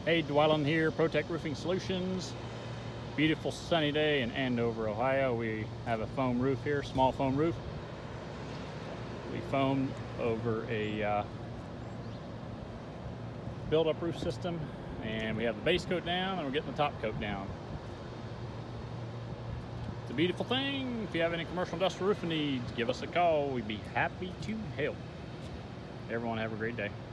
Hey, Dwellin here, PROTECH Roofing Solutions. Beautiful sunny day in Andover, Ohio. We have a foam roof here, small foam roof. We foamed over a build-up roof system, and we have the base coat down and we're getting the top coat down. It's a beautiful thing. If you have any commercial industrial roofing needs, give us a call. We'd be happy to help. Everyone have a great day.